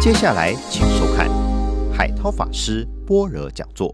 接下来请收看海涛法师般若讲座。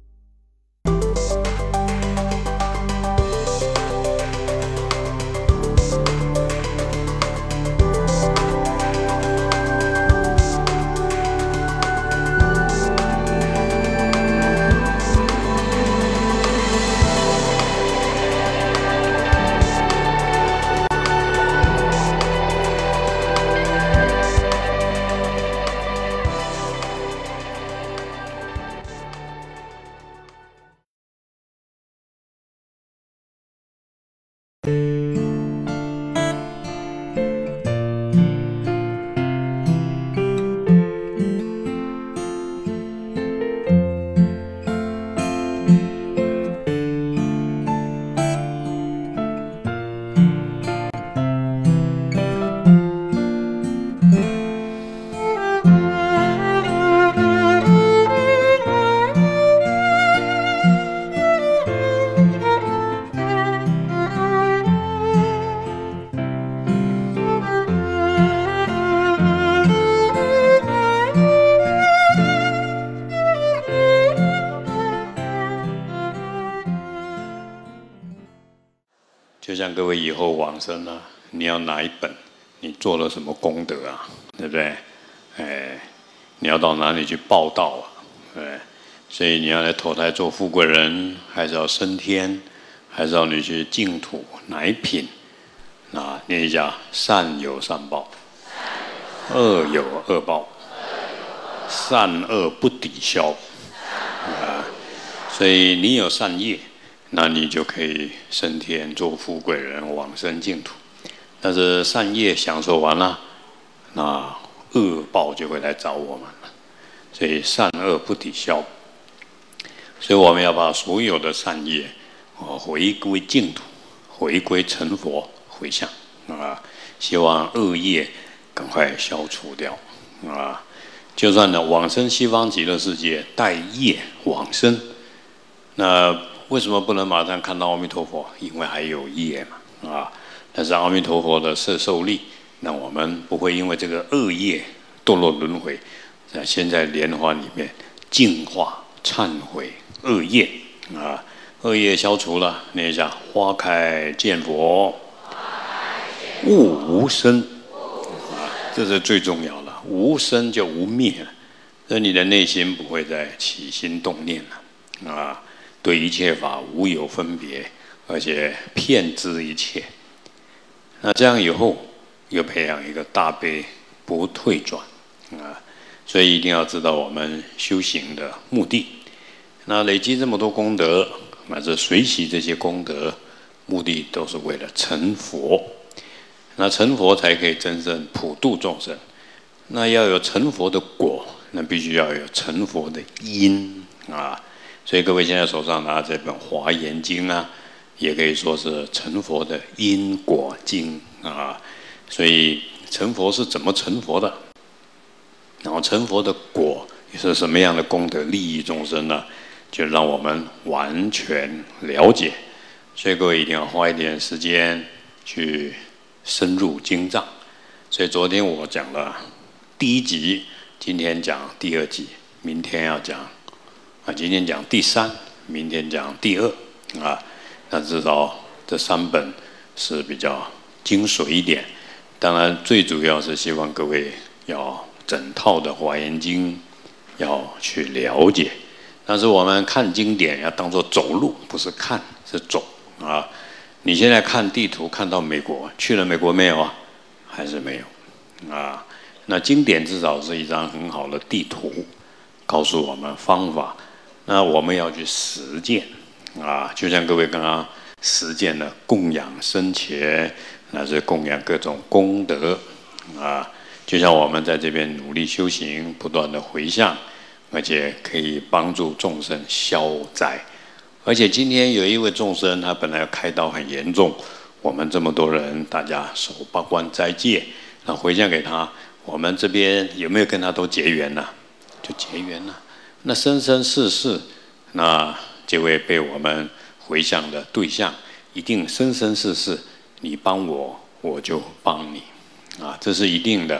就像各位以后往生啊，你要哪一本，你做了什么功德啊，对不对？你要到哪里去报道啊？对，所以你要来投胎做富贵人，还是要升天，还是要你去净土，哪一品？那念一下：善有善报，恶有恶报，善恶不抵消啊。所以你有善业，那你就可以升天做富贵人，往生净土。但是善业享受完了，那恶报就会来找我们了。所以善恶不抵消，所以我们要把所有的善业回归净土，回归成佛回向啊！希望恶业赶快消除掉啊！就算呢往生西方极乐世界，带业往生，那为什么不能马上看到阿弥陀佛？因为还有业嘛啊！但是阿弥陀佛的摄受力，让我们不会因为这个恶业堕落轮回，先在莲花里面净化、忏悔恶业啊！恶业消除了，念一下：花开见佛，悟无生啊！这是最重要的，无生就无灭了，所以你的内心不会再起心动念了啊！对一切法无有分别，而且遍知一切。那这样以后又培养一个大悲不退转啊！所以一定要知道我们修行的目的。那累积这么多功德，乃至随喜这些功德，目的都是为了成佛。那成佛才可以真正普度众生。那要有成佛的果，那必须要有成佛的因啊！所以各位现在手上拿这本《华严经》啊，也可以说是成佛的因果经啊。所以成佛是怎么成佛的？然后成佛的果也是什么样的功德利益众生呢？就让我们完全了解。所以各位一定要花一点时间去深入经藏。所以昨天我讲了第一集，今天讲第二集，明天要讲今天讲第三，明天讲第二啊。那至少这3本是比较精髓一点。当然，最主要是希望各位要整套的《华严经》要去了解。但是我们看经典要当作走路，不是看，是走啊。你现在看地图看到美国，去了美国没有啊？还是没有啊？那经典至少是一张很好的地图，告诉我们方法。那我们要去实践啊，就像各位刚刚实践了供养生前，那是供养各种功德啊。就像我们在这边努力修行，不断的回向，而且可以帮助众生消灾。而且今天有一位众生，他本来开刀很严重，我们这么多人，大家守八关斋戒，那回向给他，我们这边有没有跟他都结缘呢？就结缘了。那生生世世，那这位被我们回向的对象，一定生生世世，你帮我，我就帮你，啊，这是一定的。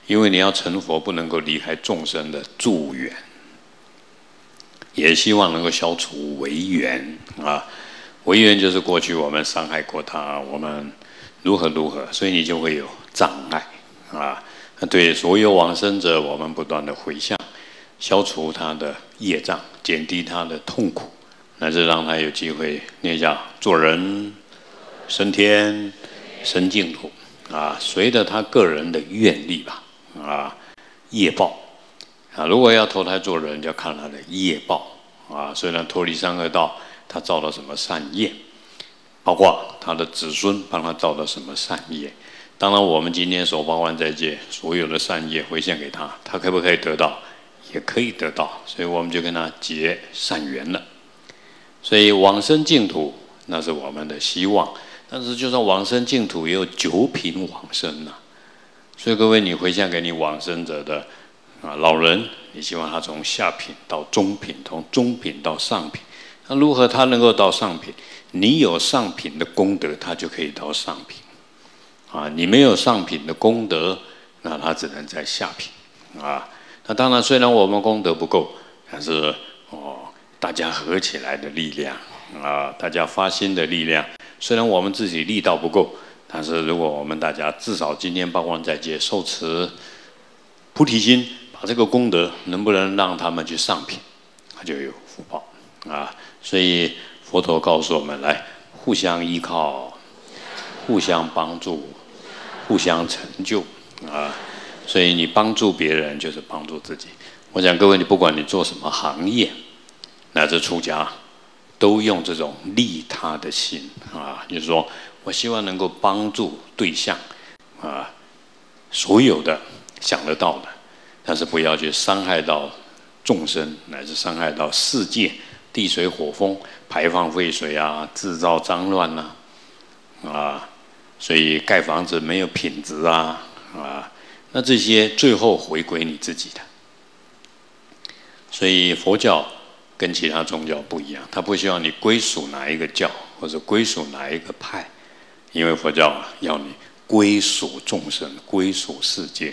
因为你要成佛，不能够离开众生的助缘，也希望能够消除违缘啊。违缘就是过去我们伤害过他，我们如何，所以你就会有障碍啊。对所有往生者，我们不断的回向，消除他的业障，减低他的痛苦，乃至让他有机会那叫做人、升天、升净土啊，随着他个人的愿力吧啊，业报啊。如果要投胎做人，就要看他的业报啊。虽然脱离三恶道，他造了什么善业，包括他的子孙帮他造了什么善业。当然，我们今天所八关斋戒所有的善业回向给他，他可不可以得到？也可以得到，所以我们就跟他结善缘了。所以往生净土那是我们的希望，但是就算往生净土，也有九品往生啊。所以各位，你回向给你往生者的老人，你希望他从下品到中品，从中品到上品。那如何他能够到上品？你有上品的功德，他就可以到上品。你没有上品的功德，那他只能在下品啊。那当然，虽然我们功德不够，但是大家合起来的力量啊，大家发心的力量，虽然我们自己力道不够，但是如果我们大家至少今天八关斋戒受持菩提心，把这个功德能不能让他们去上品，他就有福报啊。所以佛陀告诉我们，来互相依靠，互相帮助，互相成就啊。所以你帮助别人就是帮助自己。我想各位，你不管你做什么行业，乃至出家，都用这种利他的心啊，就是说我希望能够帮助对象啊，所有的想得到的，但是不要去伤害到众生，乃至伤害到世界、地水火风，排放废水啊，制造脏乱啊，所以盖房子没有品质啊，那这些最后回归你自己的。所以佛教跟其他宗教不一样，他不希望你归属哪一个教或者归属哪一个派，因为佛教要你归属众生，归属世界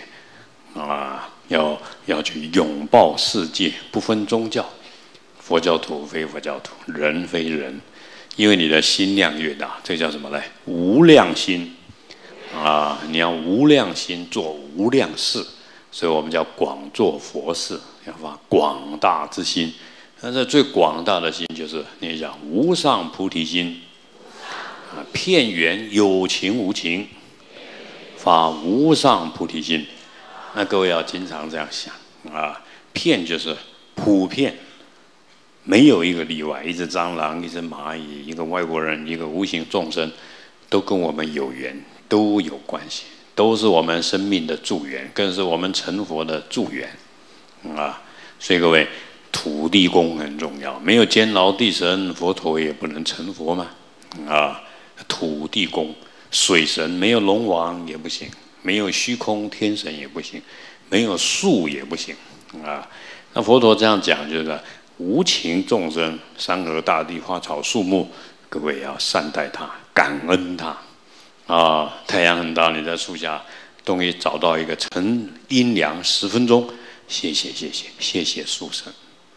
要去拥抱世界，不分宗教，佛教徒非佛教徒，人非人，因为你的心量越大，这叫什么呢？无量心你要无量心做无量事，所以我们叫广做佛事，要发广大之心。但是最广大的心就是你讲无上菩提心片缘有情无情，发无上菩提心。那各位要经常这样想片就是普遍，没有一个例外，一只蟑螂，一只蚂蚁，一个外国人，一个无形众生，都跟我们有缘，都有关系，都是我们生命的助缘，更是我们成佛的助缘所以各位，土地公很重要，没有坚牢地神，佛陀也不能成佛嘛土地公，水神没有龙王也不行，没有虚空天神也不行，没有树也不行那佛陀这样讲就是无情众生，山河大地花草树木，各位要善待它，感恩它太阳很大，你在树下终于找到一个乘阴凉10分钟，谢谢树神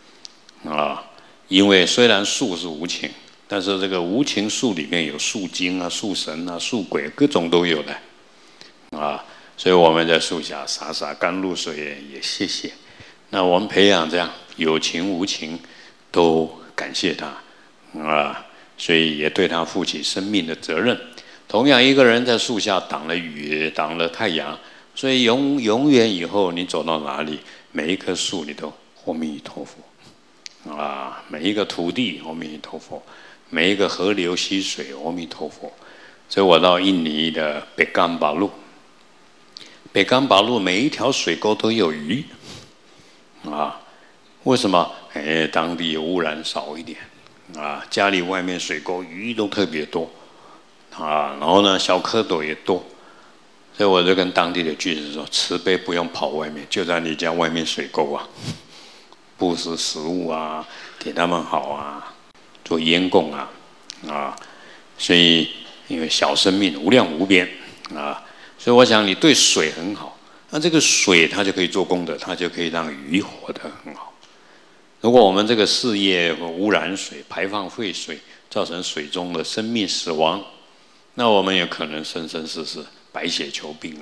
因为虽然树是无情，但是这个无情树里面有树精树神树鬼，各种都有的所以我们在树下洒甘露水也谢谢。那我们培养这样有情无情都感谢他所以也对他负起生命的责任。同样一个人在树下挡了雨，挡了太阳，所以永远以后你走到哪里，每一棵树你都阿弥陀佛每一个土地阿弥陀佛，每一个河流溪水阿弥陀佛。所以我到印尼的北干巴路，北干巴路每一条水沟都有鱼为什么？当地污染少一点家里外面水沟鱼都特别多然后呢小蝌蚪也多，所以我就跟当地的居士说，慈悲不用跑外面，就在你家外面水沟布施食物给他们好做烟供所以因为小生命无量无边所以我想你对水很好， 那这个水它就可以做功德，它就可以让鱼活得很好。如果我们这个事业污染水、排放废水，造成水中的生命死亡，那我们也可能生生世世白血球病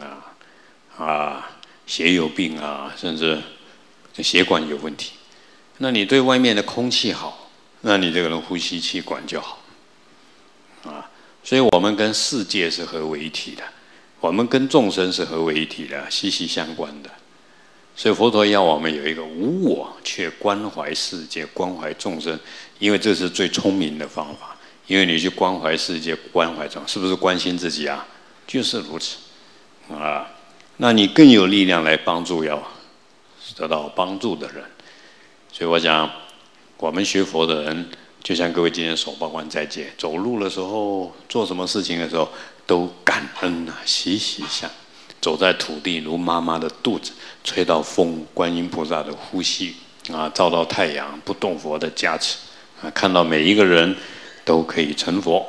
血友病甚至血管有问题。那你对外面的空气好，那你这个人呼吸气管就好所以我们跟世界是合为一体的，我们跟众生是合为一体的，息息相关的。所以佛陀要我们有一个无我，却关怀世界、关怀众生，因为这是最聪明的方法。因为你去关怀世界、关怀众生，是不是关心自己啊？就是如此那你更有力量来帮助要得到帮助的人。所以我想，我们学佛的人，就像各位今天手报关斋戒，走路的时候、做什么事情的时候，都感恩喜喜相。走在土地如妈妈的肚子，吹到风，观音菩萨的呼吸照到太阳，不动佛的加持看到每一个人都可以成佛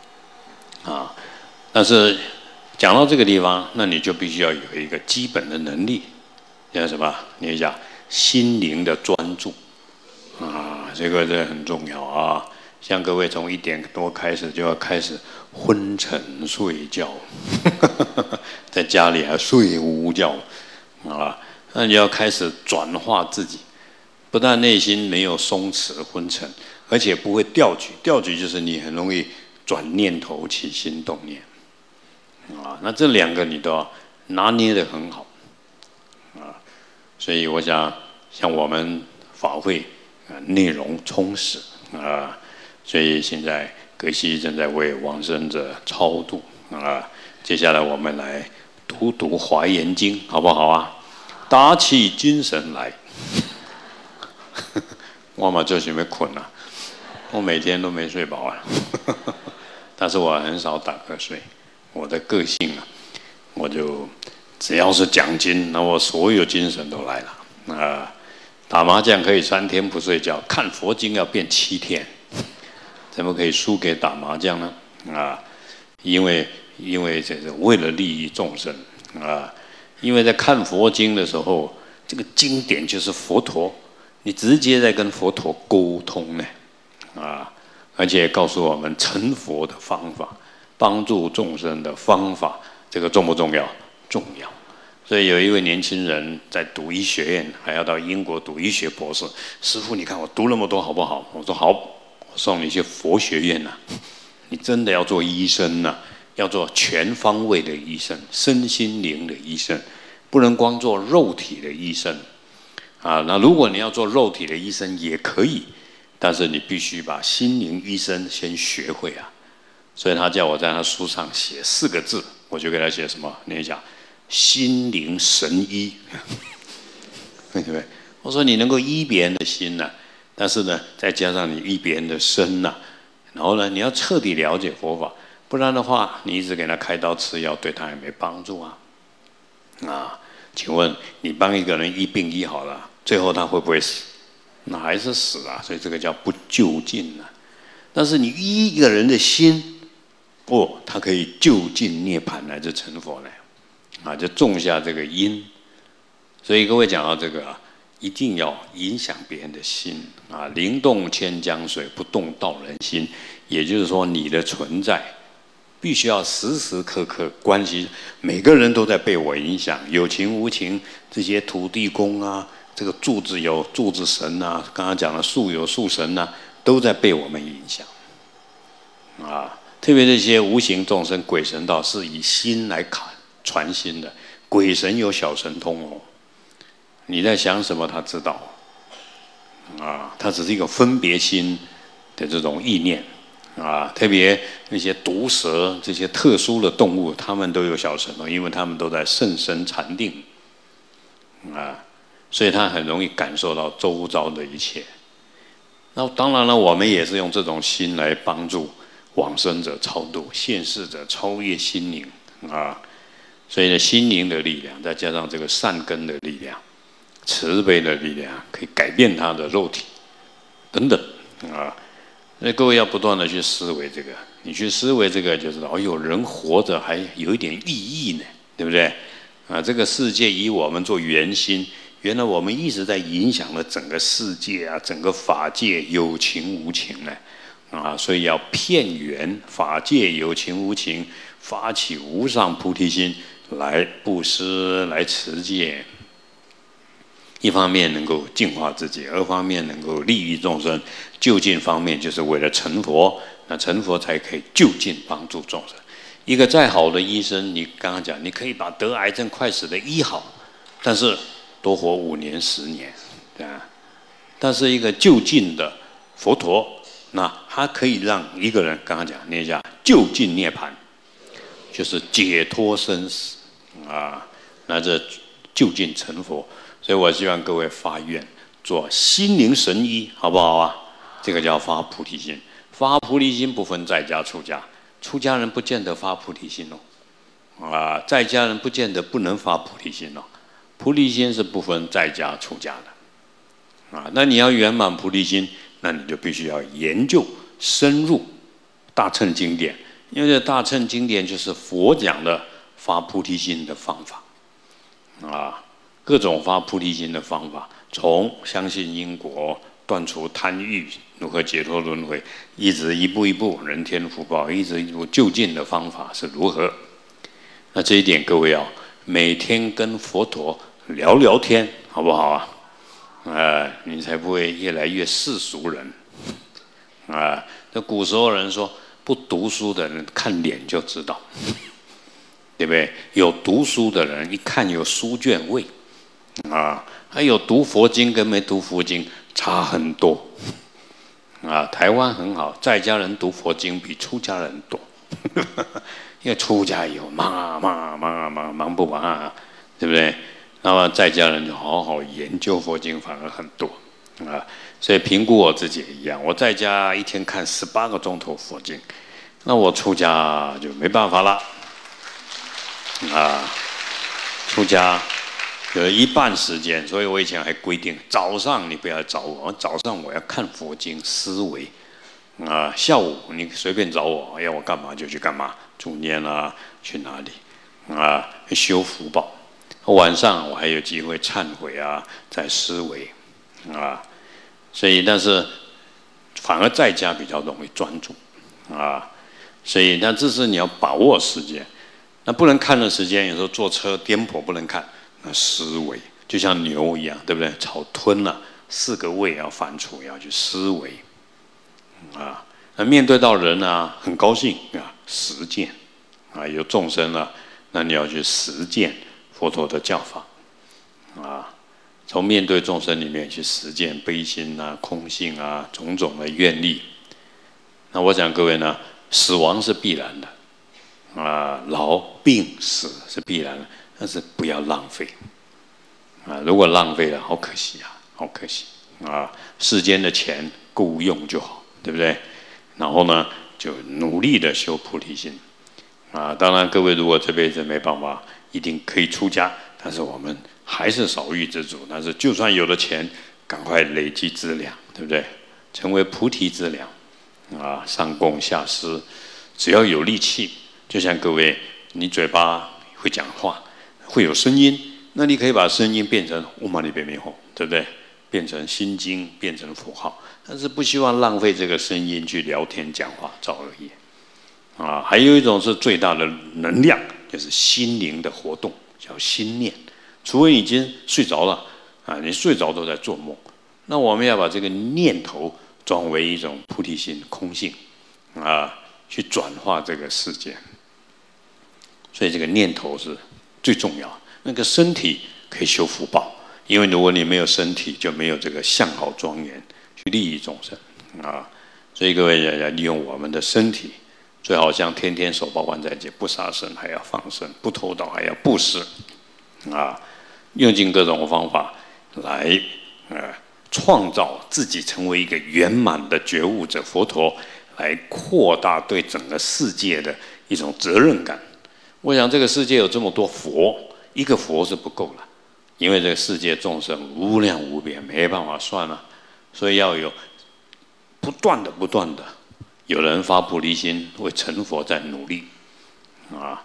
但是讲到这个地方，那你就必须要有一个基本的能力，叫什么？你讲心灵的专注这个很重要像各位从1点多开始就要开始昏沉睡觉在家里还睡午觉那你要开始转化自己，不但内心没有松弛昏沉，而且不会掉举。掉举就是你很容易转念头、起心动念那这2个你都要拿捏得很好所以我想，像我们法会内容充实所以现在格西正在为往生者超度接下来我们来读《华严经》，好不好啊？打起精神来。我嘛就是没困我每天都没睡饱但是我很少打瞌睡。我的个性我就只要是讲经，那我所有精神都来了打麻将可以3天不睡觉，看佛经要变7天，怎么可以输给打麻将呢？因为这是为了利益众生因为在看佛经的时候，这个经典就是佛陀，你直接在跟佛陀沟通呢而且告诉我们成佛的方法，帮助众生的方法，这个重不重要？重要。所以有一位年轻人在读医学院，还要到英国读医学博士。师父，你看我读那么多好不好？我说好，我送你去佛学院你真的要做医生要做全方位的医生，身心灵的医生，不能光做肉体的医生那如果你要做肉体的医生也可以，但是你必须把心灵医生先学会所以他叫我在他书上写4个字，我就给他写什么？你讲心灵神医，对不对？我说你能够医别人的心但是呢，再加上你医别人的身然后呢，你要彻底了解佛法，不然的话，你一直给他开刀吃药，对他也没帮助请问你帮一个人医病医好了，最后他会不会死？那还是死所以这个叫不究竟但是你医一个人的心，他可以就近涅槃乃至成佛就种下这个因。所以各位讲到这个一定要影响别人的心灵动千江水，不动道人心。也就是说，你的存在必须要时时刻刻关系，每个人都在被我影响，有情无情，这些土地公这个柱子有柱子神刚刚讲的树有树神都在被我们影响特别这些无形众生、鬼神道是以心来传心的，鬼神有小神通你在想什么他知道他只是一个分别心的这种意念特别那些毒蛇这些特殊的动物，他们都有小神通，因为他们都在甚深禅定所以他很容易感受到周遭的一切。那当然了，我们也是用这种心来帮助往生者超度，现世者超越心灵所以呢，心灵的力量再加上这个善根的力量、慈悲的力量，可以改变他的肉体等等所以各位要不断的去思维这个，你去思维这个就知道，人活着还有一点意义呢，对不对？ 这个世界以我们做圆心，原来我们一直在影响了整个世界啊，整个法界有情无情呢，所以要遍圆法界有情无情，发起无上菩提心来布施，来持戒。一方面能够净化自己，二方面能够利益众生。就近方面就是为了成佛，那成佛才可以就近帮助众生。一个再好的医生，你刚刚讲，你可以把得癌症快死的医好，但是多活5年10年，对吧？但是一个就近的佛陀，那他可以让一个人刚刚讲念一下就近涅槃，就是解脱生死那这就近成佛。所以我希望各位发愿做心灵神医，好不好啊？这个叫发菩提心。发菩提心不分在家出家，出家人不见得发菩提心在家人不见得不能发菩提心菩提心是不分在家出家的那你要圆满菩提心，那你就必须要研究深入大乘经典，因为这大乘经典就是佛讲的发菩提心的方法各种发菩提心的方法，从相信因果、断除贪欲、如何解脱轮回，一直一步一步人天福报，一直一步就近的方法是如何？那这一点各位每天跟佛陀聊聊天，好不好你才不会越来越世俗人这古时候人说，不读书的人看脸就知道，对不对？有读书的人一看有书卷味。还有读佛经跟没读佛经差很多台湾很好，在家人读佛经比出家人多因为出家有忙不完对不对？那么在家人就好好研究佛经，反而很多所以评估我自己也一样，我在家一天看18个钟头佛经，那我出家就没办法了出家有一半时间，所以我以前还规定早上你不要找我，早上我要看佛经思维下午你随便找我，要我干嘛就去干嘛，助念去哪里修福报。晚上我还有机会忏悔在思维所以但是反而在家比较容易专注所以那这是你要把握时间，那不能看的时间，有时候坐车颠簸不能看。那思维就像牛一样，对不对？草吞了4个胃要反刍，要去思维那面对到人很高兴实践有众生那你要去实践佛陀的教法从面对众生里面去实践悲心空性种种的愿力。那我想各位呢，死亡是必然的老病死是必然的，但是不要浪费如果浪费了，好可惜好可惜世间的钱够用就好，对不对？然后呢，就努力的修菩提心当然，各位如果这辈子没办法，一定可以出家，但是我们还是少欲知足。但是就算有了钱，赶快累积资粮，对不对？成为菩提资粮上供下施，只要有力气，就像各位，你嘴巴会讲话，会有声音，那你可以把声音变成唵嘛呢叭咪吽，对不对？变成心经，变成符号，但是不希望浪费这个声音去聊天讲话造恶业还有一种是最大的能量，就是心灵的活动，叫心念。除非你已经睡着了你睡着都在做梦，那我们要把这个念头转为一种菩提心、空性去转化这个世界。所以这个念头是最重要。那个身体可以修福报，因为如果你没有身体，就没有这个相好庄严去利益众生所以各位要利用我们的身体，最好像天天守抱关斋戒，不杀生还要放生，不偷盗还要布施用尽各种方法来创造自己成为一个圆满的觉悟者佛陀，来扩大对整个世界的一种责任感。我想这个世界有这么多佛，一个佛是不够了，因为这个世界众生无量无边，没办法算了，所以要有不断的有人发菩提心，为成佛在努力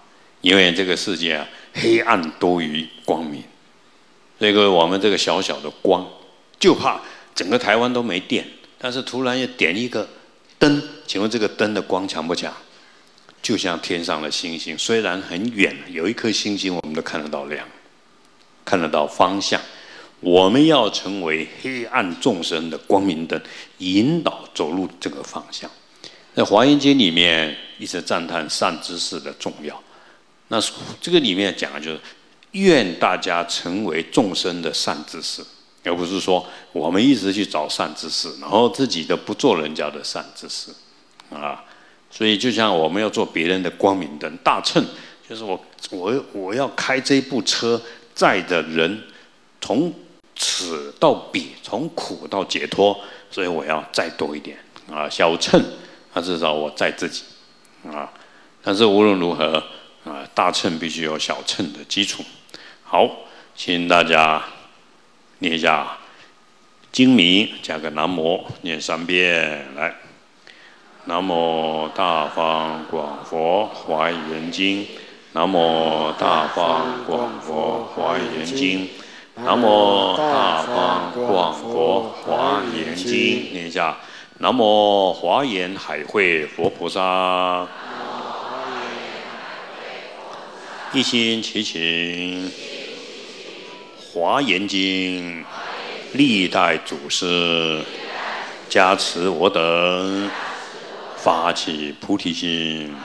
因为这个世界啊，黑暗多于光明。所以我们这个小小的光，就怕整个台湾都没电，但是突然又点一个灯，请问这个灯的光强不强？就像天上的星星，虽然很远，有一颗星星我们都看得到亮，看得到方向。我们要成为黑暗众生的光明灯，引导走入这个方向。在《华严经》里面一直赞叹善知识的重要。那这个里面讲的就是，愿大家成为众生的善知识，而不是说我们一直去找善知识，然后自己都不做人家的善知识啊。所以就像我们要做别人的光明灯，大乘就是我要开这部车，载的人从此到彼，从苦到解脱，所以我要载多一点啊。小乘至少我载自己啊。但是无论如何大乘必须有小乘的基础。好，请大家念一下经名，加个南无，念3遍来。南无大方广佛华严经，南无大方广佛华严经，南无大方广佛华严经。念一下，南无华严海会佛菩萨，一心祈请华严经历代祖师加持我等发起菩提心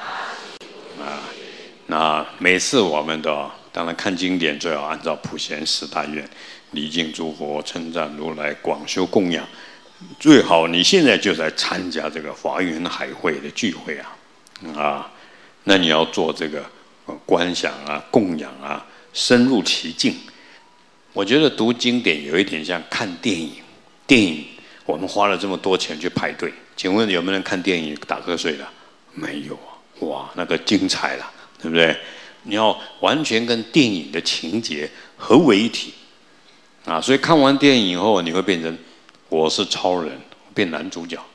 那每次我们的当然看经典最好按照普贤10大愿，礼敬诸佛，称赞如来，广修供养。最好你现在就在参加这个华严海会的聚会那你要做这个观想供养深入其境。我觉得读经典有一点像看电影，电影我们花了这么多钱去排队，请问有没有人看电影打瞌睡的？没有哇，那个精彩了，对不对？你要完全跟电影的情节合为一体所以看完电影以后，你会变成我是超人，变男主角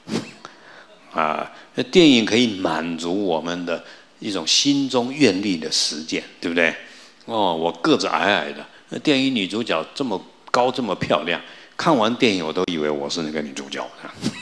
电影可以满足我们的一种心中愿力的实践，对不对？我个子矮矮的，那电影女主角这么高这么漂亮，看完电影我都以为我是那个女主角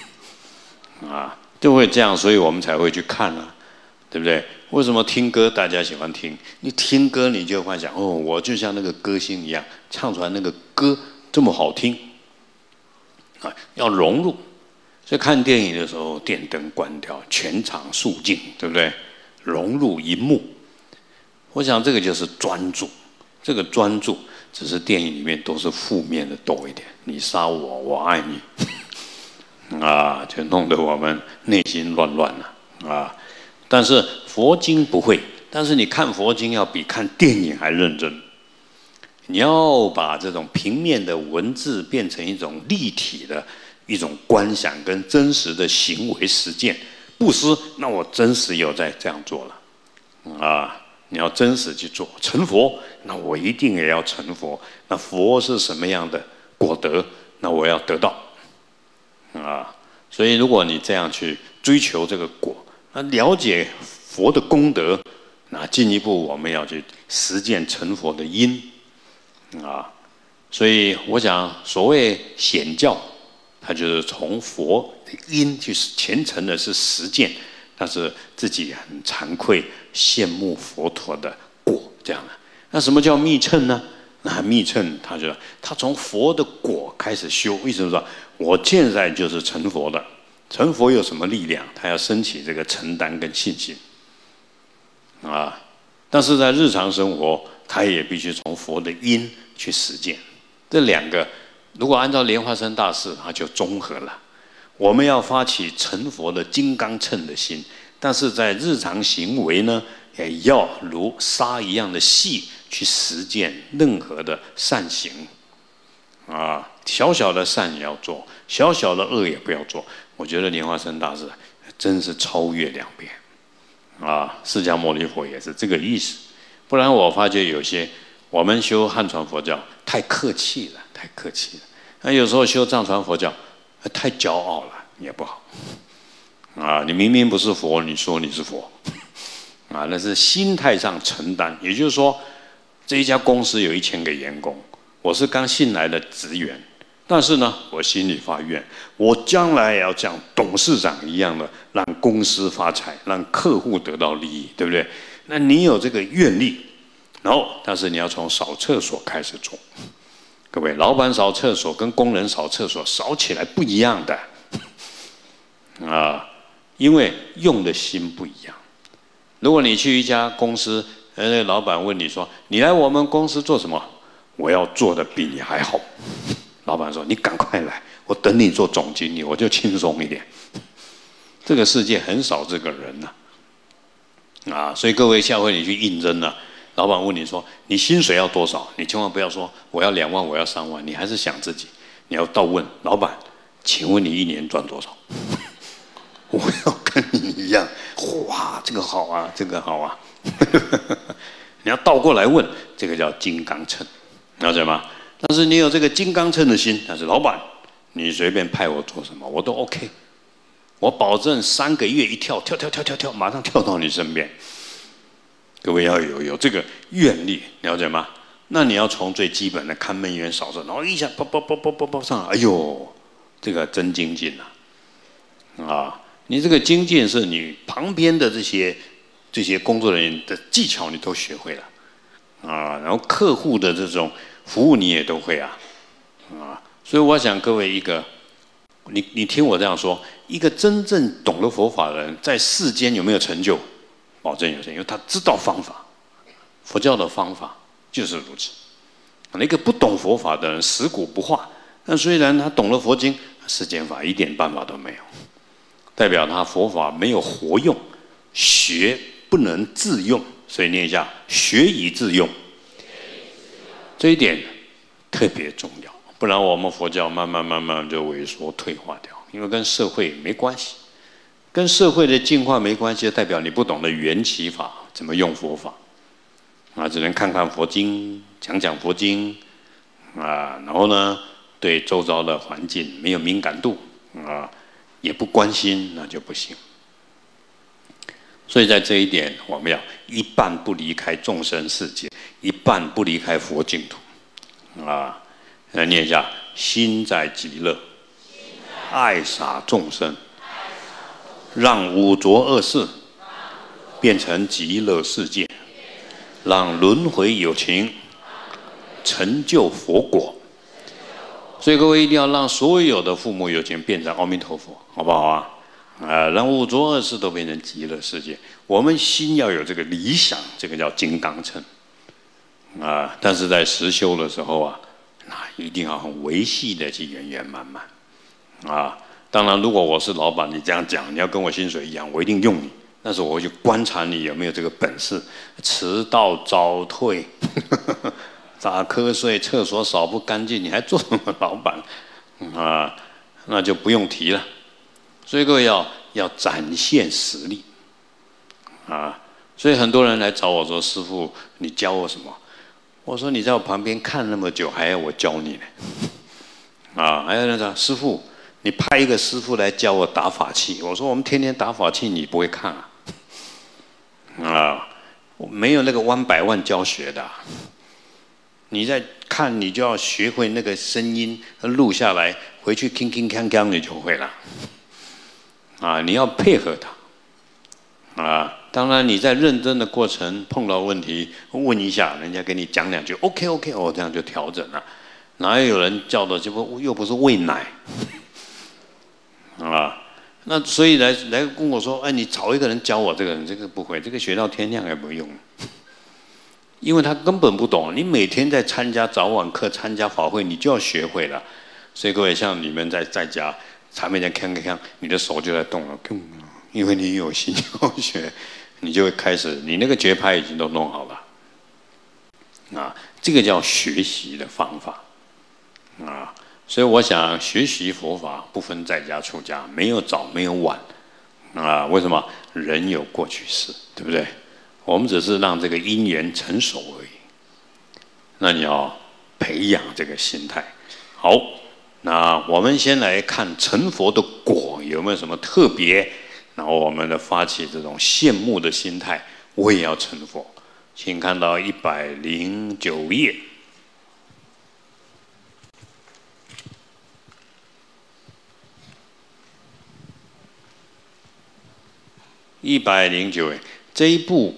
就会这样，所以我们才会去看对不对？为什么听歌大家喜欢听？你听歌你就会想我就像那个歌星一样，唱出来那个歌这么好听要融入。所以看电影的时候，电灯关掉，全场肃静，对不对？融入荧幕。我想这个就是专注，这个专注只是电影里面都是负面的多一点，你杀我，我爱你就弄得我们内心乱乱了但是佛经不会，但是你看佛经要比看电影还认真。你要把这种平面的文字变成一种立体的一种观想跟真实的行为实践。布施，那我真实有在这样做了你要真实去做。成佛，那我一定也要成佛。那佛是什么样的果德？那我要得到所以如果你这样去追求这个果，那了解佛的功德，那进一步我们要去实践成佛的因所以我想所谓显教，它就是从佛的因去虔诚的是实践，但是自己很惭愧羡慕佛陀的果这样的。那什么叫密乘呢？那密乘他从佛的果开始修。为什么说我现在就是成佛的？成佛有什么力量？他要升起这个承担跟信心但是在日常生活，他也必须从佛的因去实践。这两个如果按照莲花生大士，他就综合了。我们要发起成佛的金刚乘的心，但是在日常行为呢，也要如沙一样的细去实践任何的善行小小的善也要做，小小的恶也不要做。我觉得莲花生大师真是超越两边释迦牟尼佛也是这个意思。不然我发觉有些我们修汉传佛教太客气了，太客气了。那有时候修藏传佛教太骄傲了，也不好你明明不是佛，你说你是佛啊，那是心态上承担。也就是说，这一家公司有1000个员工，我是刚新来的职员，但是呢，我心里发愿，我将来也要像董事长一样的，让公司发财，让客户得到利益，对不对？那你有这个愿力，然后，但是你要从扫厕所开始做。各位，老板扫厕所跟工人扫厕所扫起来不一样的啊，因为用的心不一样。如果你去一家公司，那老板问你说：“你来我们公司做什么？”我要做的比你还好。老板说：“你赶快来，我等你做总经理，我就轻松一点。”这个世界很少这个人呐，啊，所以各位下回你去应征了。老板问你说：“你薪水要多少？”你千万不要说“我要2万，我要3万”，你还是想自己。你要倒问老板：“请问你1年赚多少？”我要跟你一样，哇，这个好啊，这个好啊。你要倒过来问，这个叫金刚秤，了解吗？但是你有这个金刚秤的心，但是老板，你随便派我做什么，我都 OK。我保证3个月一跳，马上跳到你身边。各位要有这个愿力，了解吗？那你要从最基本的看门员扫射，然后一下啵上来，哎呦，这个真精进啊！你这个精进是你旁边的这些工作人员的技巧你都学会了啊，然后客户的这种服务你也都会啊，所以我想各位你听我这样说，一个真正懂得佛法的人，在世间有没有成就？保证有成就，因为他知道方法。佛教的方法就是如此。那个不懂佛法的人，死骨不化。但虽然他懂了佛经，世间法一点办法都没有，代表他佛法没有活用，学不能自用。所以念一下：学以致用。这一点特别重要，不然我们佛教慢慢就萎缩退化掉，因为跟社会没关系。跟社会的进化没关系，代表你不懂得缘起法，怎么用佛法啊？只能看看佛经，讲佛经啊，然后呢，对周遭的环境没有敏感度啊，也不关心，那就不行。所以在这一点，我们要一半不离开众生世界，一半不离开佛净土啊。来念一下：心在极乐，爱洒众生。让五浊恶世变成极乐世界，让轮回有情成就佛果。所以各位一定要让所有的父母有情变成阿弥陀佛，好不好啊？让五浊恶世都变成极乐世界。我们心要有这个理想，这个叫金刚乘啊。但是在实修的时候啊，那一定要很维系的去圆圆满满啊。当然，如果我是老板，你这样讲，你要跟我薪水一样，我一定用你。但是我会去观察你有没有这个本事，迟到早退，打瞌睡，厕所扫不干净，你还做什么老板啊？那就不用提了。所以各位要展现实力啊！所以很多人来找我说：“师父，你教我什么？”我说：“你在我旁边看那么久，还要我教你呢？”啊，还有那个师父。你派一个师傅来教我打法器，我说我们天天打法器，你不会看啊？没有那个100万教学的，你在看你就要学会那个声音，录下来，回去铿铿锵锵你就会了。啊，你要配合他。啊，当然你在认真的过程碰到问题，问一下，人家给你讲2句 ，OK， 哦，这样就调整了。哪有人教的又不是喂奶？啊，那所以来跟我说，哎，你找一个人教我这个人，这个不会，这个学到天亮也没用，因为他根本不懂。你每天在参加早晚课、参加法会，你就要学会了。所以各位，像你们在家，前面在看，你的手就在动了，因为你有心要学，你就会开始，你那个节拍已经都弄好了。啊，这个叫学习的方法，啊。所以我想学习佛法不分在家出家，没有早没有晚，啊，为什么？人有过去式，对不对？我们只是让这个因缘成熟而已。那你要培养这个心态。好，那我们先来看成佛的果有没有什么特别，然后我们的发起这种羡慕的心态。 我也要成佛。请看到109页。109页这一部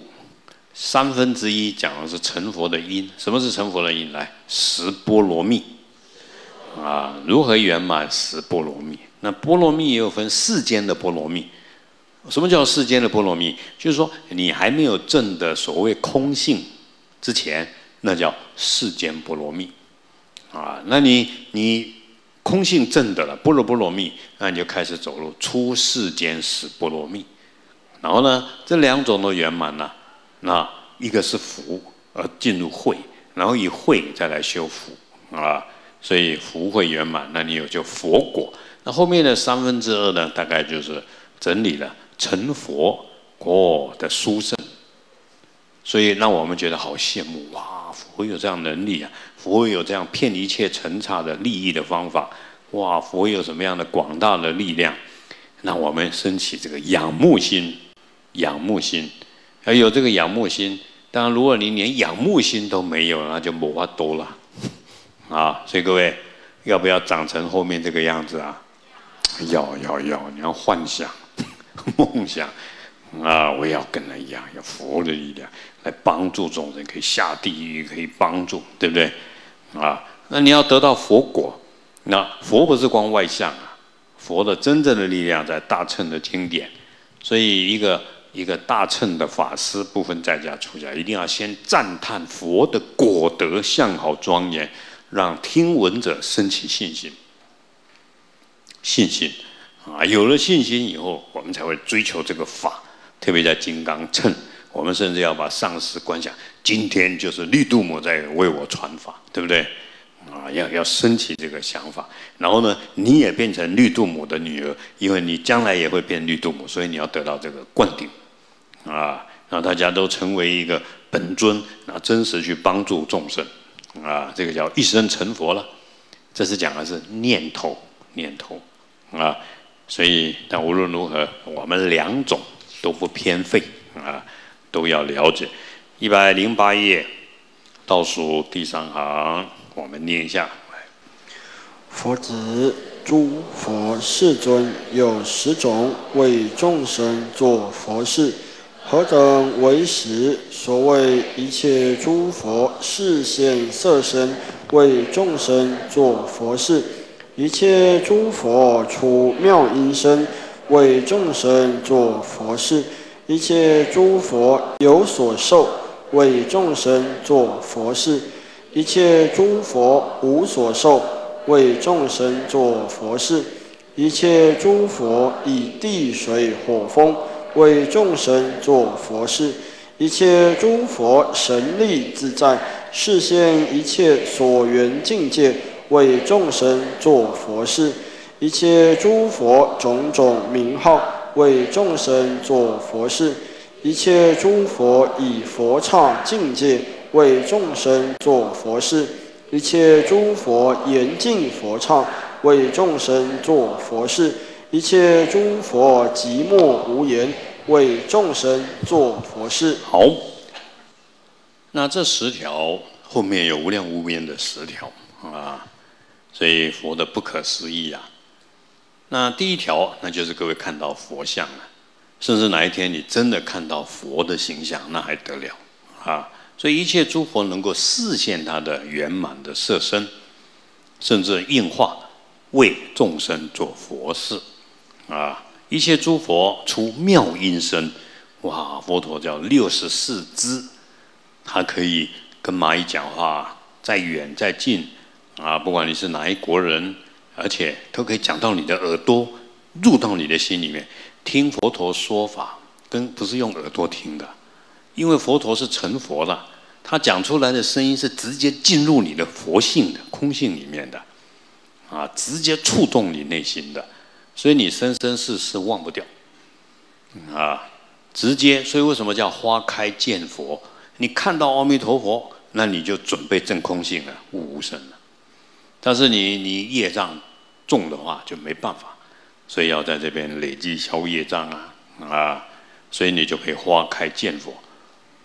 1/3讲的是成佛的因。什么是成佛的因？来，10波罗蜜啊，如何圆满10波罗蜜？那波罗蜜也有分世间的波罗蜜。什么叫世间的波罗蜜？就是说你还没有证的所谓空性之前，那叫世间波罗蜜啊。那你空性证的了，般若波罗蜜，那你就开始走入出世间10波罗蜜。然后呢，这2种都圆满了，那一个是福而进入慧，然后以慧再来修福啊，所以福慧圆满，那你有就佛果。那后面的2/3呢，大概就是整理了成佛的殊胜，所以让我们觉得好羡慕哇！佛有这样能力啊，佛有这样骗一切尘刹的利益的方法，哇！佛有什么样的广大的力量，让我们升起这个仰慕心。仰慕心，要有这个仰慕心。当然，如果你连仰慕心都没有，那就没法多了啊！所以各位，要不要长成后面这个样子啊？要，你要幻想、梦想啊！我也要跟他一样，有佛的力量来帮助众生，可以下地狱，可以帮助，对不对？啊，那你要得到佛果，那佛不是光外相啊，佛的真正的力量在大乘的经典，所以一个大乘的法师，不分在家出家，一定要先赞叹佛的果德相好庄严，让听闻者生起信心。信心啊，有了信心以后，我们才会追求这个法。特别在金刚乘，我们甚至要把上师观想，今天就是绿度母在为我传法，对不对？啊，要升起这个想法，然后呢，你也变成绿度母的女儿，因为你将来也会变绿度母，所以你要得到这个灌顶。啊，让大家都成为一个本尊，然后真实去帮助众生，啊，这个叫一生成佛了。这是讲的是念头啊，所以但无论如何，我们2种都不偏废啊，都要了解。108页倒数第3行，我们念一下。 佛子，诸佛世尊有10种为众生做佛事。何等为10？所谓一切诸佛示现色身，为众生做佛事；一切诸佛出妙音声，为众生做佛事；一切诸佛有所受，为众生做佛事；一切诸佛无所受，为众生做佛事；一切诸佛以地水火风，为众生做佛事；一切诸佛神力自在，示现一切所缘境界，为众生做佛事；一切诸佛种种名号，为众生做佛事；一切诸佛以佛刹境界，为众生做佛事；一切诸佛严净佛刹，为众生做佛事；一切诸佛寂默无言，为众生做佛事。 好，那这10条后面有无量无边的10条啊，所以佛的不可思议啊。那第1条，那就是各位看到佛像了，甚至哪一天你真的看到佛的形象，那还得了啊！所以一切诸佛能够示现他的圆满的色身，甚至应化为众生做佛事啊！一切诸佛出妙音声，哇！佛陀叫64支，他可以跟蚂蚁讲话，再远再近啊，不管你是哪一国人，而且都可以讲到你的耳朵，入到你的心里面。听佛陀说法，跟不是用耳朵听的，因为佛陀是成佛了，他讲出来的声音是直接进入你的佛性的空性里面的，啊，直接触动你内心的，所以你生生世世忘不掉，啊，直接。所以为什么叫花开见佛？你看到阿弥陀佛，那你就准备证空性了，悟无生了。但是你业障重的话，就没办法。所以要在这边累积消业障啊，所以你就可以花开见佛。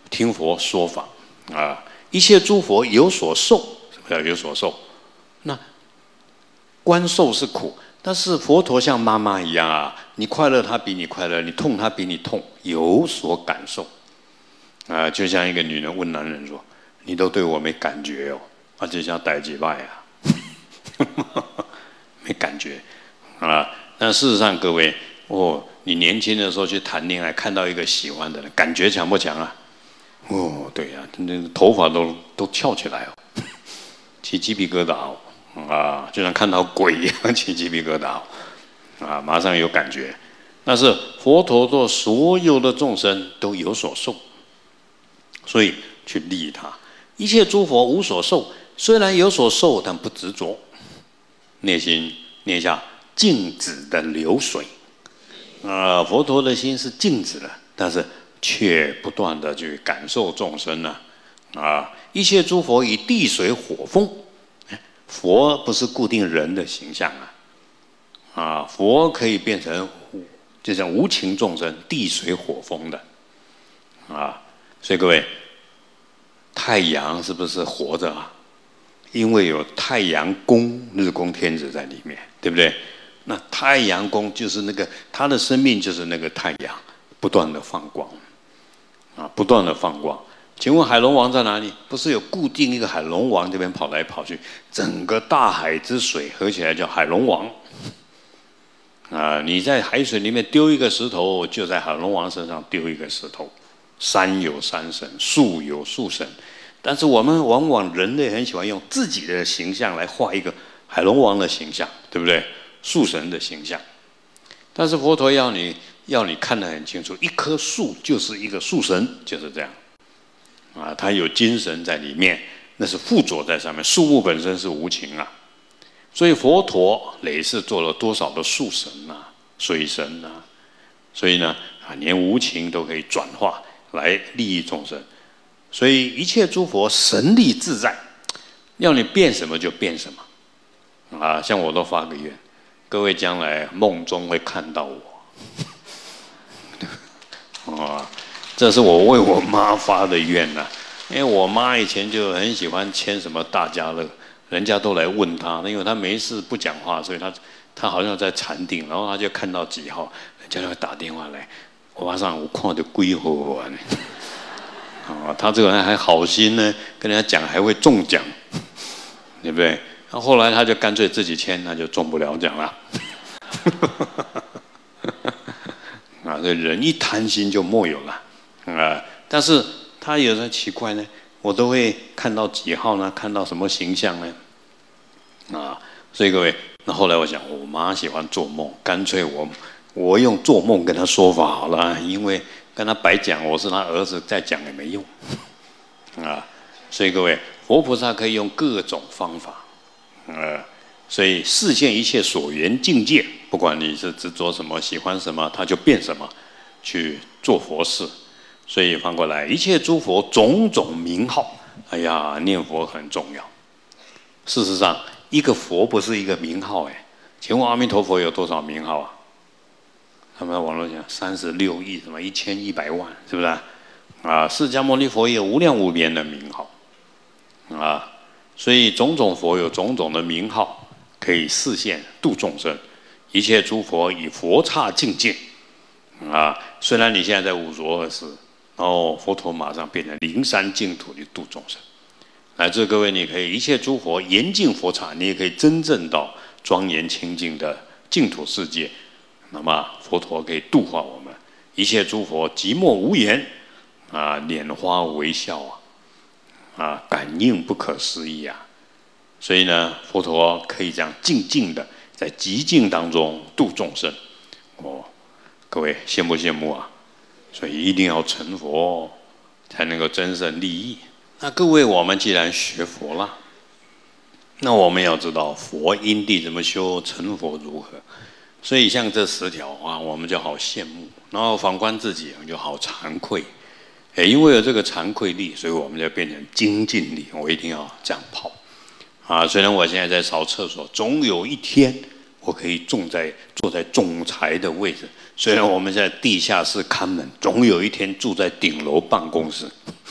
听佛说法啊，一切诸佛有所受。什么叫有所受？那观受是苦，但是佛陀像妈妈一样啊，你快乐他比你快乐，你痛他比你痛，有所感受啊。就像一个女人问男人说：“你都对我没感觉哦？”啊，就像逮几拜啊，没感觉啊。但事实上，各位哦，你年轻的时候去谈恋爱，看到一个喜欢的人，感觉强不强啊？哦，对呀、那个头发都翘起来哦，起鸡皮疙瘩哦，啊，就像看到鬼一样起鸡皮疙瘩哦，啊，马上有感觉。但是佛陀对所有的众生都有所受，所以去利他。一切诸佛无所受，虽然有所受，但不执着。内心念下静止的流水，啊，佛陀的心是静止的，但是却不断的去感受众生呢，啊，一切诸佛以地水火风，佛不是固定人的形象啊，佛可以变成就像无情众生，地水火风的，啊，所以各位，太阳是不是活着啊？因为有太阳宫、日宫天子在里面，对不对？那太阳宫就是那个他的生命就是那个太阳，不断的放光，啊，不断的放光。请问海龙王在哪里？不是有固定一个海龙王这边跑来跑去，整个大海之水合起来叫海龙王。啊，你在海水里面丢一个石头，就在海龙王身上丢一个石头。山有山神，树有树神。但是我们往往人类很喜欢用自己的形象来画一个海龙王的形象，对不对？树神的形象。但是佛陀要你看得很清楚，一棵树就是一个树神，就是这样。啊，它有精神在里面，那是附着在上面。树木本身是无情啊，所以佛陀累世做了多少的树神啊、水神啊，所以呢，连无情都可以转化来利益众生。所以一切诸佛神力自在，要你变什么就变什么，啊，像我都发个愿，各位将来梦中会看到我，啊，这是我为我妈发的愿呐，因为我妈以前就很喜欢签什么大家乐，人家都来问她，因为她没事不讲话，所以她好像在禅定，然后她就看到几号，人家就打电话来，我马上我看到几号呢。啊，他这个人还好心呢，跟人家讲还会中奖，对不对？那后来他就干脆自己签，那就中不了奖了。啊，这人一贪心就没有了啊。但是他有时候奇怪呢，我都会看到几号呢？看到什么形象呢？啊，所以各位，那后来我想，我妈喜欢做梦，干脆我用做梦跟她说法好了，因为跟他白讲，我是他儿子，再讲也没用，啊！所以各位，佛菩萨可以用各种方法，所以示现一切所缘境界，不管你是执着什么、喜欢什么，他就变什么，去做佛事。所以翻过来，一切诸佛种种名号，哎呀，念佛很重要。事实上，一个佛不是一个名号，哎，请问阿弥陀佛有多少名号啊？他们在网络讲36亿什么1100万，是不是啊？啊，释迦牟尼佛也有无量无边的名号，啊，所以种种佛有种种的名号，可以示现度众生。一切诸佛以佛刹境界，啊，虽然你现在在五浊恶世，然后佛陀马上变成灵山净土去度众生。乃至各位，你可以一切诸佛严净佛刹，你也可以真正到庄严清净的净土世界。那么佛陀可以度化我们，一切诸佛寂寞无言，啊，拈花微笑啊，感应不可思议啊！所以呢，佛陀可以这样静静的在寂静当中度众生。哦，各位羡不羡慕啊？所以一定要成佛，才能够真正利益。那各位，我们既然学佛了，那我们要知道佛因地怎么修，成佛如何。所以像这10条啊，我们就好羡慕，然后反观自己就好惭愧。因为有这个惭愧力，所以我们就变成精进力。我一定要这样跑啊！虽然我现在在扫厕所，总有一天我可以坐在总裁的位置。虽然我们在地下室看门，总有一天住在顶楼办公室。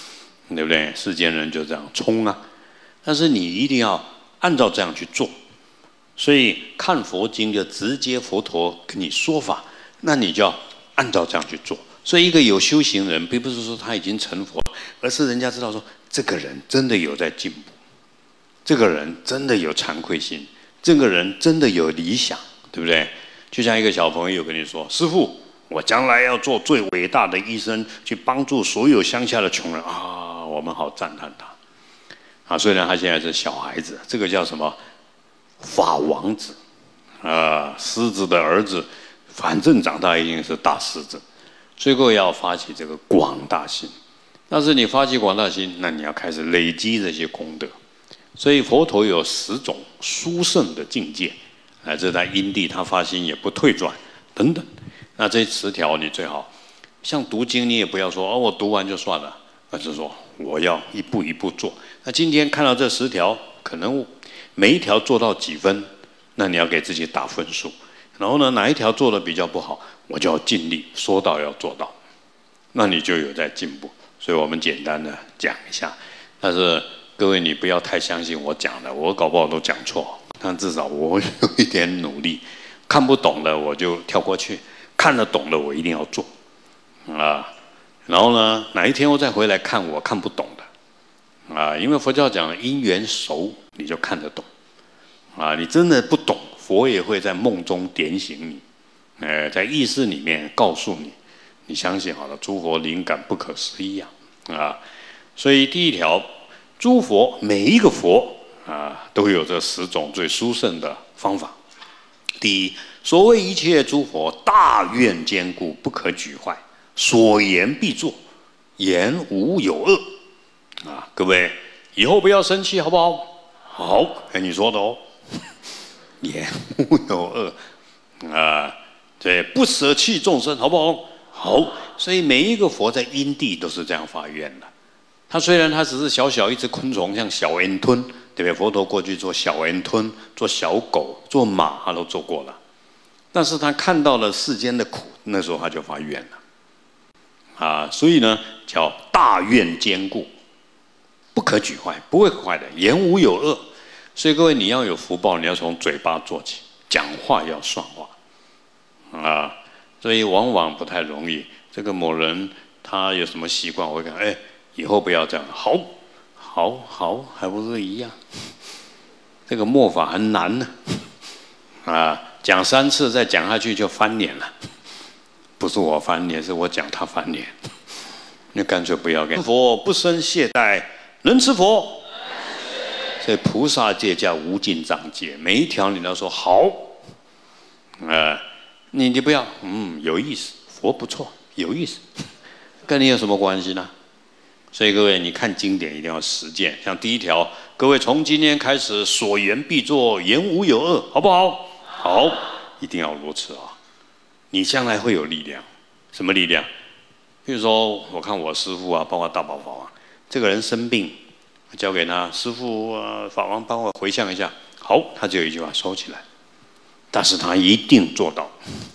对不对？世间人就这样冲啊，但是你一定要按照这样去做。所以看佛经就直接佛陀跟你说法，那你就要按照这样去做。所以一个有修行人，并不是说他已经成佛，而是人家知道说这个人真的有在进步，这个人真的有惭愧心，这个人真的有理想，对不对？就像一个小朋友跟你说：“师父，我将来要做最伟大的医生，去帮助所有乡下的穷人啊！”我们好赞叹他啊！虽然他现在是小孩子，这个叫什么？法王子啊，狮子的儿子，反正长大一定是大狮子。最后要发起这个广大心，但是你发起广大心，那你要开始累积这些功德。所以佛陀有10种殊胜的境界，这在因地他发心也不退转等等。那这10条你最好像读经，你也不要说哦，我读完就算了，而是说我要一步一步做。那今天看到这10条，可能每一条做到几分，那你要给自己打分数。然后呢，哪一条做的比较不好，我就要尽力，说到要做到，那你就有在进步。所以我们简单的讲一下，但是各位你不要太相信我讲的，我搞不好都讲错，但至少我有一点努力。看不懂的我就跳过去，看得懂的我一定要做啊。然后呢，哪一天我再回来看我看不懂的啊，因为佛教讲因缘熟，你就看得懂啊。你真的不懂，佛也会在梦中点醒你，在意识里面告诉你，你相信好了，诸佛灵感不可思议啊。所以第一条，诸佛每一个佛啊，都有这10种最殊胜的方法。第一，所谓一切诸佛大愿坚固，不可沮坏，所言必作，言无有恶啊。各位以后不要生气，好不好？好，你说的哦。言无有恶啊，对，不舍弃众生，好不好？好，所以每一个佛在因地都是这样发愿的。他虽然他只是小小一只昆虫，像小圆吞，对不对？佛陀过去做小圆吞、做小狗、做马，他都做过了。但是他看到了世间的苦，那时候他就发愿了啊。所以呢，叫大愿坚固，不可沮坏，不会坏的，言无有恶。所以各位，你要有福报，你要从嘴巴做起，讲话要算话啊。所以往往不太容易。这个某人他有什么习惯，我会讲，以后不要这样。好，还不是一样？这个末法很难呢啊！讲3次，再讲下去就翻脸了。不是我翻脸，是我讲他翻脸。那干脆不要跟佛不生懈怠，能吃佛。所以菩萨戒叫无尽藏戒，每一条你都说好，你不要，有意思，佛不错，有意思，跟你有什么关系呢？所以各位，你看经典一定要实践。像第一条，各位从今天开始，所言必作，言无有恶，好不好？好，一定要如此啊！你将来会有力量，什么力量？比如说，我看我师父啊，包括大宝法王，这个人生病。交给他师父法王帮我回向一下，好，他就有一句话收起来，但是他一定做到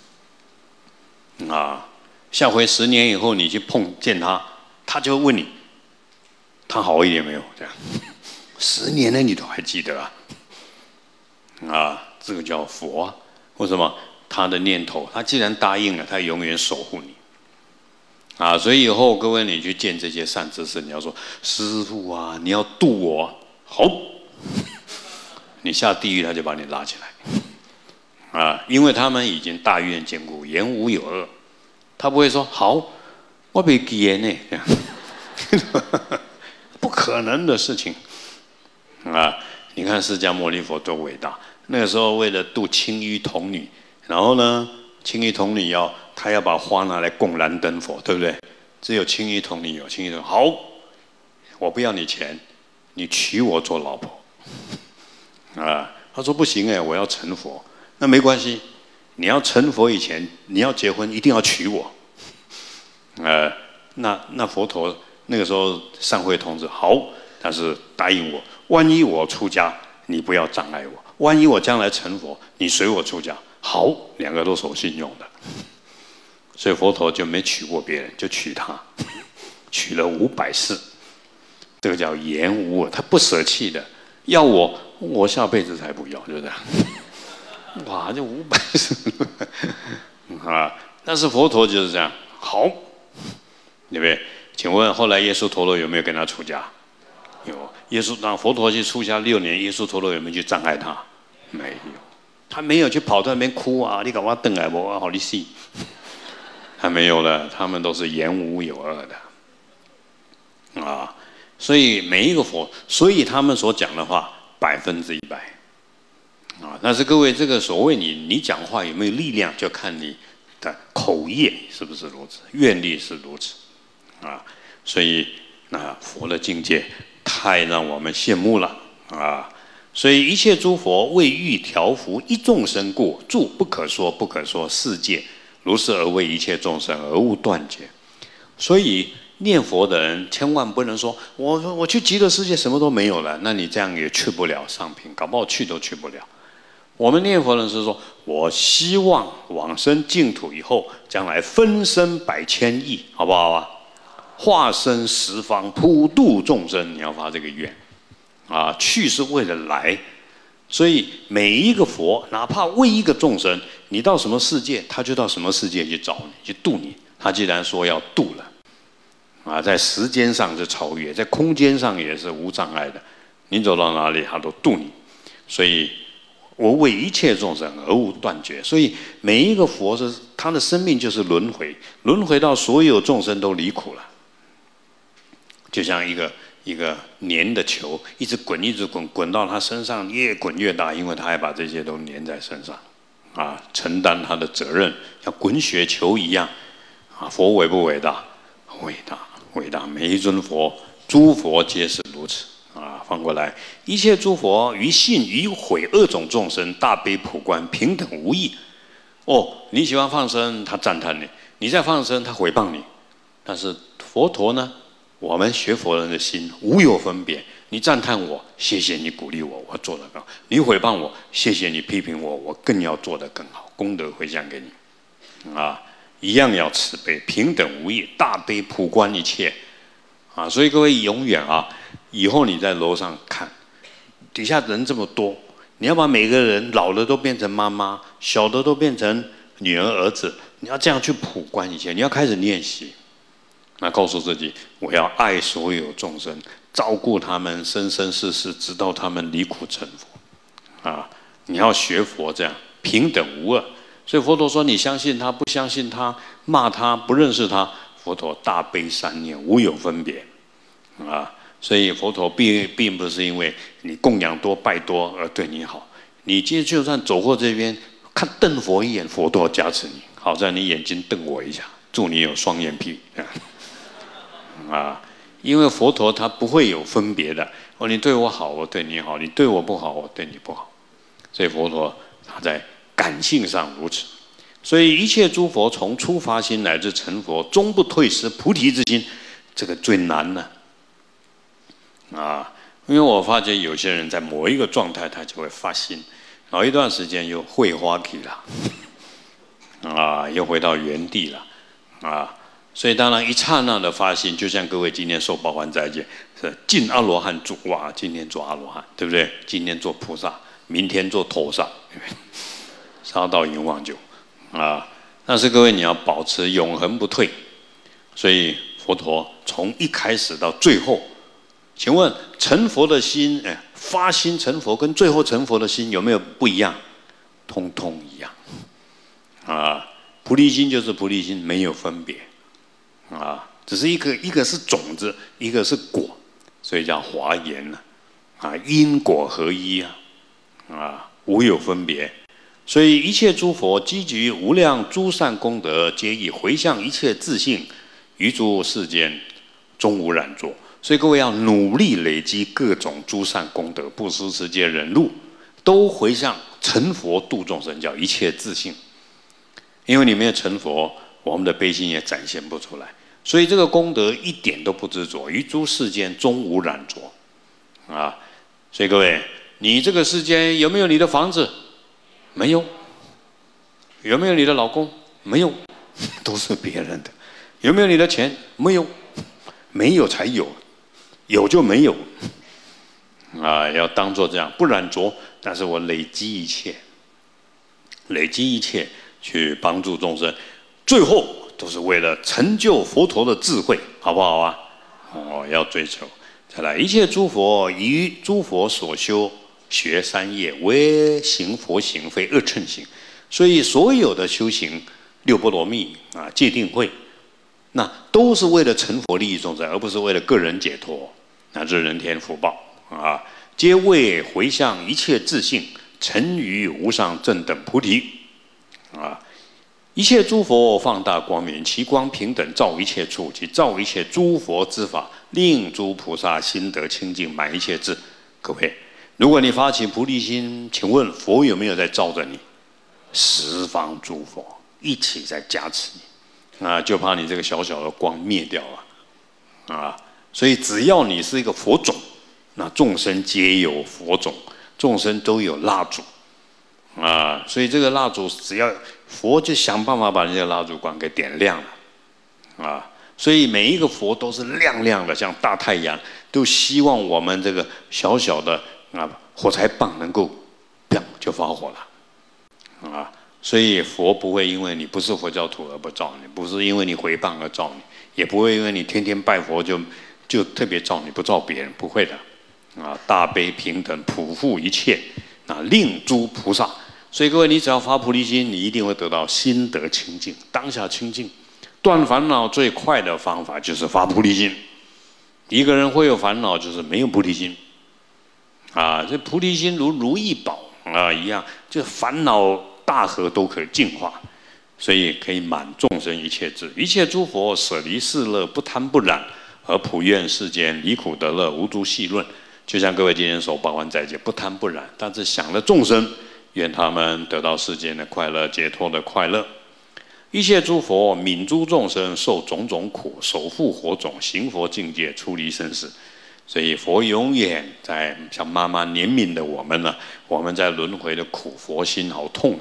啊。下回10年以后你去碰见他，他就会问你，他好一点没有？这样10年了你都还记得啊？这个叫佛啊。为什么？他的念头，他既然答应了，他永远守护你。所以以后各位你去见这些善知识，你要说师父啊，你要度我，好，你下地狱他就把你拉起来因为他们已经大愿坚固，言无有恶，他不会说好，我没记言呢，这样不可能的事情你看释迦牟尼佛多伟大，那个时候为了度青衣童女，然后呢，青衣童女他要把花拿来供燃灯佛，对不对？只有青衣童女有，青衣童女好，我不要你钱，你娶我做老婆他说不行我要成佛。那没关系，你要成佛以前，你要结婚一定要娶我那佛陀那个时候善慧童子好，但是答应我，万一我出家，你不要障碍我；万一我将来成佛，你随我出家。好，两个都守信用的。所以佛陀就没娶过别人，就娶她，娶了500世这个叫言无我，他不舍弃的。要我下辈子才不要，就这样。哇，这540啊！但是佛陀就是这样，好，对不对？请问后来耶稣陀罗有没有跟他出家？有。耶稣让佛陀去出家6年，耶稣陀罗有没有去障碍他？没有。他没有去跑到那边哭啊！你赶快等来我好你死。他没有了，他们都是言无有二的啊。所以每一个佛，所以他们所讲的话100%啊。但是各位，这个所谓你讲话有没有力量，就看你的口业是不是如此，愿力是如此啊。所以那佛的境界太让我们羡慕了啊。所以一切诸佛为欲调伏一众生故，住不可说不可说世界，如是而为一切众生而无断绝。所以念佛的人千万不能说我去极乐世界什么都没有了，那你这样也去不了上品，搞不好去都去不了。我们念佛人是说，我希望往生净土以后，将来分身百千亿，好不好啊？化身十方，普度众生，你要发这个愿啊！去是为了来，所以每一个佛，哪怕为一个众生，你到什么世界，他就到什么世界去找你，去度你。他既然说要度了，啊，在时间上是超越，在空间上也是无障碍的，你走到哪里，他都度你。所以，我为一切众生而无断绝。所以每一个佛是他的生命就是轮回，轮回到所有众生都离苦了。就像一个粘的球，一直滚，一直滚，滚到他身上越滚越大，因为他还把这些都粘在身上，啊，承担他的责任，像滚雪球一样，啊，佛伟不伟大？伟大，伟大！每一尊佛，诸佛皆是如此，啊，翻过来，一切诸佛于信于毁2种众生，大悲普观，平等无异。哦，你喜欢放生，他赞叹你；你再放生，他毁谤你。但是佛陀呢？我们学佛人的心无有分别，你赞叹我，谢谢你鼓励我，我做得更好；你毁谤我，谢谢你批评我，我更要做得更好，功德回向给你，啊，一样要慈悲，平等无异，大悲普观一切，啊，所以各位永远啊，以后你在楼上看，底下人这么多，你要把每个人老的都变成妈妈，小的都变成女儿儿子，你要这样去普观一切，你要开始练习。那告诉自己，我要爱所有众生，照顾他们生生世世，直到他们离苦成佛。啊，你要学佛这样平等无二。所以佛陀说，你相信他，不相信他，骂他，不认识他，佛陀大悲三念，无有分别。啊，所以佛陀并不是因为你供养多拜多而对你好，你今天就算走过这边，看瞪佛一眼，佛都要加持你。好在你眼睛瞪我一下，祝你有双眼皮。啊，因为佛陀他不会有分别的哦，你对我好，我对你好；你对我不好，我对你不好。所以佛陀他在感性上如此。所以一切诸佛从初发心乃至成佛，终不退失菩提之心，这个最难了。啊，因为我发觉有些人在某一个状态，他就会发心，然后一段时间又会花去了，啊，又回到原地了，啊。所以当然一刹那的发心，就像各位今天受报还斋戒，是进阿罗汉住，哇，今天做阿罗汉，对不对？今天做菩萨，明天做头上，杀到阎王就，啊！但是各位你要保持永恒不退。所以佛陀从一开始到最后，请问成佛的心，发心成佛跟最后成佛的心有没有不一样？通通一样，啊！菩提心就是菩提心，没有分别。啊，只是一个是种子，一个是果，所以叫华严呢。啊，因果合一啊，啊，无有分别。所以一切诸佛积聚无量诸善功德，皆以回向一切自性，于诸世间终无染着。所以各位要努力累积各种诸善功德，布施、持戒、忍辱，都回向成佛度众生，叫一切自性。因为你没有成佛，我们的悲心也展现不出来，所以这个功德一点都不执着，于诸世间终无染着，啊！所以各位，你这个世间有没有你的房子？没有。有没有你的老公？没有，都是别人的。有没有你的钱？没有，没有才有， 有就没有啊，要当作这样，不染浊。但是我累积一切去帮助众生，最后都是为了成就佛陀的智慧，好不好啊？要追求。再来，一切诸佛于诸佛所修学三业，为行佛行，非恶乘行。所以所有的修行，六波罗蜜啊，戒定慧，那都是为了成佛利益众生，而不是为了个人解脱，乃至人天福报啊。皆为回向一切自性，成于无上正等菩提啊！一切诸佛放大光明，其光平等照一切处，即照一切诸佛之法，令诸菩萨心得清净，满一切智。各位，如果你发起菩提心，请问佛有没有在照着你？十方诸佛一起在加持你啊！就怕你这个小小的光灭掉了啊！所以只要你是一个佛种，那众生皆有佛种，众生都有蜡烛啊，所以这个蜡烛只要佛就想办法把这个蜡烛光给点亮了啊，所以每一个佛都是亮亮的，像大太阳，都希望我们这个小小的火柴棒能够砰就发火了啊，所以佛不会因为你不是佛教徒而不照你，不是因为你回谤而照你，也不会因为你天天拜佛就特别照你，不照别人，不会的。大悲平等，普覆一切，令诸菩萨。所以各位，你只要发菩提心，你一定会得到心得清净，当下清净。断烦恼最快的方法就是发菩提心。一个人会有烦恼，就是没有菩提心。这菩提心如意宝一样，就烦恼大河都可以净化，所以可以满众生一切智。一切诸佛舍离世乐，不贪不染，而普愿世间离苦得乐，无诸细论。就像各位今天守八关斋戒，不贪不染，但是想了众生，愿他们得到世间的快乐，解脱的快乐。一切诸佛悯诸众生受种种苦，守护火种，行佛境界，出离生死。所以佛永远在像妈妈怜悯的我们呢，我们在轮回的苦，佛心好痛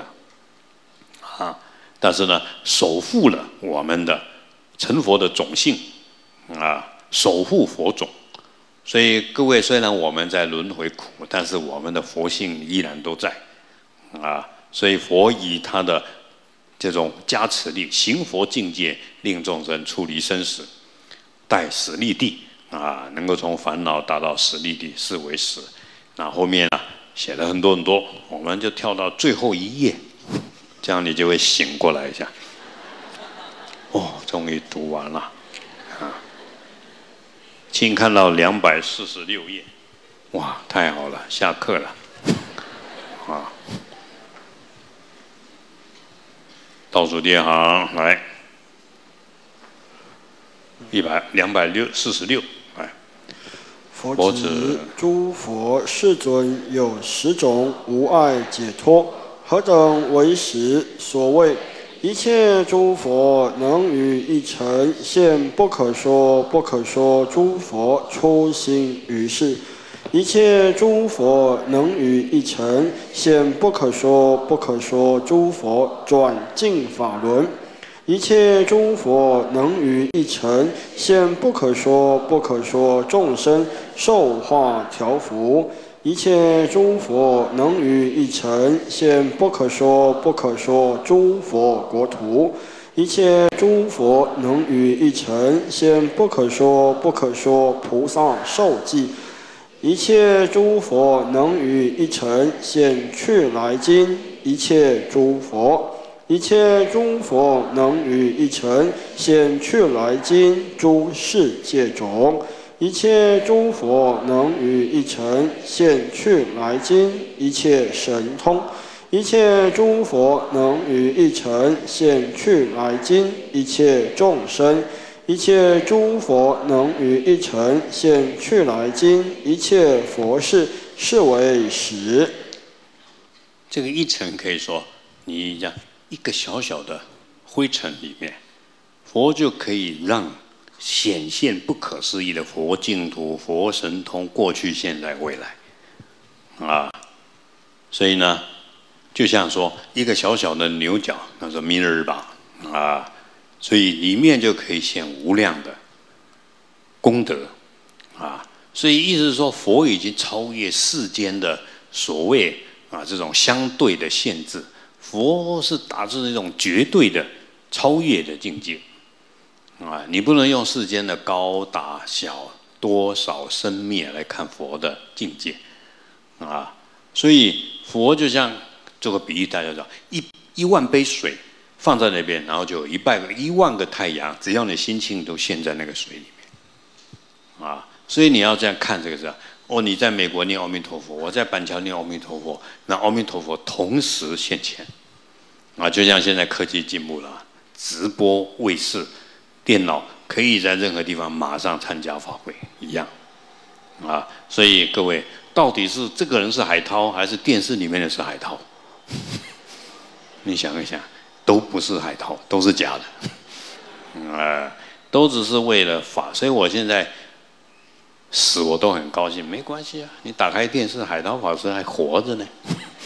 但是呢，守护了我们的成佛的种性守护佛种。所以各位，虽然我们在轮回苦，但是我们的佛性依然都在所以佛以他的这种加持力，行佛境界，令众生出离生死，待实力地能够从烦恼达到实力地，是为实。那后面写了很多很多，我们就跳到最后一页，这样你就会醒过来一下。终于读完了请看到246页，哇，太好了，下课了倒数第二行来246来。 佛子，诸佛世尊有10种无碍解脱，何等为实？所谓一切诸佛能于一尘现不可说诸佛出心于世。一切诸佛能于一尘现不可说诸佛转进法轮。一切诸佛能于一尘现不可说众生受化调伏。一切诸佛能于一尘现不可说诸佛国土。一切诸佛能于一尘现不可说菩萨受记。一切诸佛能于一尘现去来经。一切诸佛能于一尘现去来经诸世界种。一切诸佛能于一尘现去来经一切神通。一切诸佛能于一尘现去来经一切众生。一切诸佛能于一尘现去来经一切佛事，是为实。 这个一尘可以说，你讲一个小小的灰尘里面，佛就可以让显现不可思议的佛净土、佛神通，过去、现在、未来所以呢，就像说一个小小的牛角，那是弥勒日吧所以里面就可以现无量的功德所以意思是说，佛已经超越世间的所谓这种相对的限制，佛是达至一种绝对的超越的境界你不能用世间的高大小、多少生灭来看佛的境界所以佛就像做个比喻，大家知道一万杯水放在那边，然后就有1万个太阳，只要你心性都陷在那个水里面所以你要这样看这个事你在美国念阿弥陀佛，我在板桥念阿弥陀佛，那阿弥陀佛同时现前就像现在科技进步了，直播卫视、电脑可以在任何地方马上参加法会一样所以各位，到底是这个人是海涛，还是电视里面的是海涛？你想一想，都不是海涛，都是假的都只是为了法。所以我现在死我都很高兴，没关系你打开电视，海涛法师还活着呢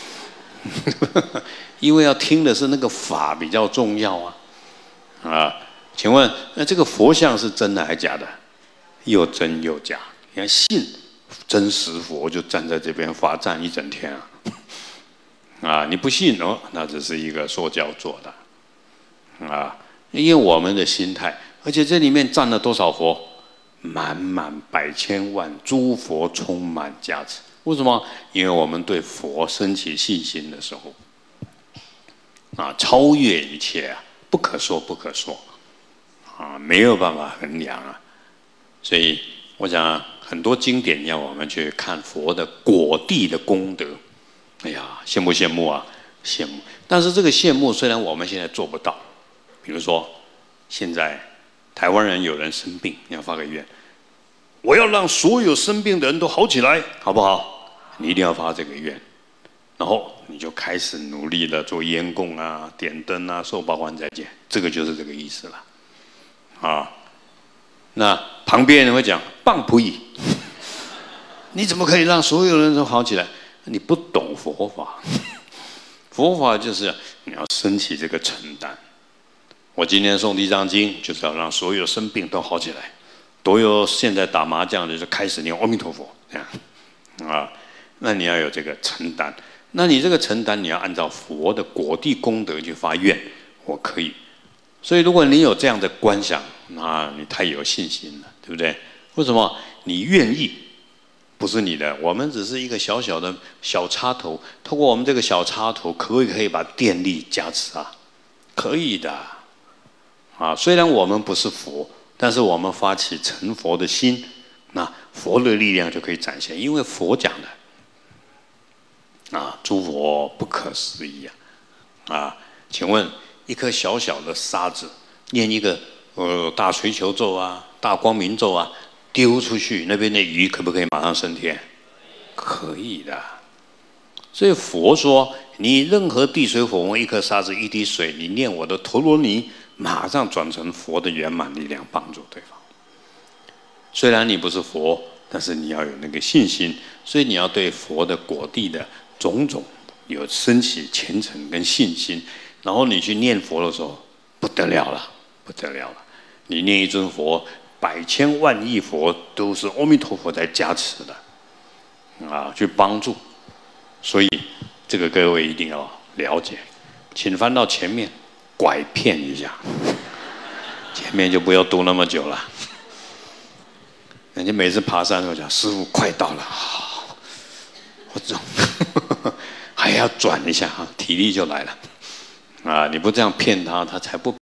因为要听的是那个法比较重要请问那这个佛像是真的还是假的？又真又假。你看信真实佛就站在这边罚站一整天你不信那只是一个说教做的因为我们的心态，而且这里面站了多少佛？满满百千万诸佛充满加持。为什么？因为我们对佛升起信心的时候超越一切不可说不可说没有办法衡量所以我想很多经典要我们去看佛的果地的功德，哎呀，羡慕羡慕羡慕。但是这个羡慕虽然我们现在做不到，比如说现在台湾人有人生病，你要发个愿，我要让所有生病的人都好起来，好不好？你一定要发这个愿，然后你就开始努力的做烟供点灯受报还斋戒，这个就是这个意思了那旁边人会讲棒槌，你怎么可以让所有人都好起来？你不懂佛法，佛法就是你要升起这个承担。我今天诵地藏经，就是要让所有生病都好起来。都有现在打麻将的就开始念阿弥陀佛，这样那你要有这个承担。那你这个承担，你要按照佛的果地功德去发愿，我可以。所以如果你有这样的观想，那你太有信心了，对不对？为什么？你愿意，不是你的，我们只是一个小小的小插头，透过我们这个小插头，可不可以把电力加持可以的虽然我们不是佛，但是我们发起成佛的心，那佛的力量就可以展现。因为佛讲的诸佛不可思议请问一颗小小的沙子，念一个大垂球咒大光明咒丢出去，那边的鱼可不可以马上升天？可以的。所以佛说，你任何地水火风，一颗沙子一滴水，你念我的陀罗尼，马上转成佛的圆满力量，帮助对方。虽然你不是佛，但是你要有那个信心，所以你要对佛的果地的种种有升起虔诚跟信心，然后你去念佛的时候，不得了了，不得了了！你念一尊佛，百千万亿佛都是阿弥陀佛在加持的去帮助。所以这个各位一定要了解。请翻到前面，拐骗一下，前面就不要读那么久了。人家每次爬山都讲：“师父快到了，我走，还要转一下体力就来了。”你不这样骗他，他才不